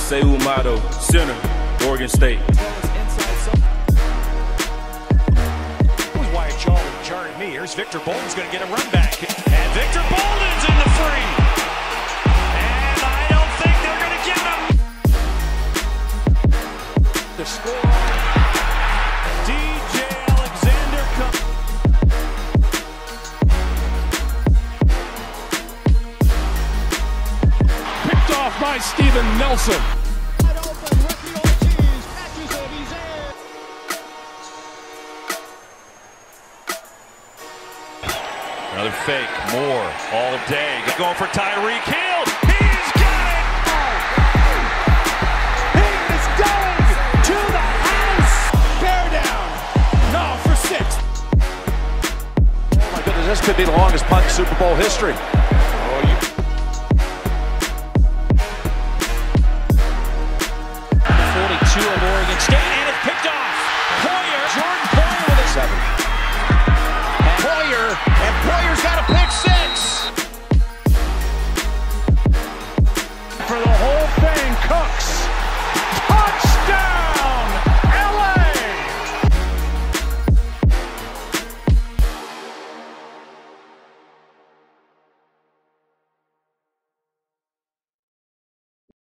Seu Mato, center, Oregon State. Wyatt jarring me. Here's Victor Bolden's going to get a run back. And Victor Bolden's in the free. And I don't think they're going to get him. The score. DJ Alexander picked off by Steven Nelson. Another fake, Moore all day. Going for Tyreek Hill. He's got it! He is going to the house! Bear down. No, for 6. Oh my goodness, this could be the longest punt in Super Bowl history.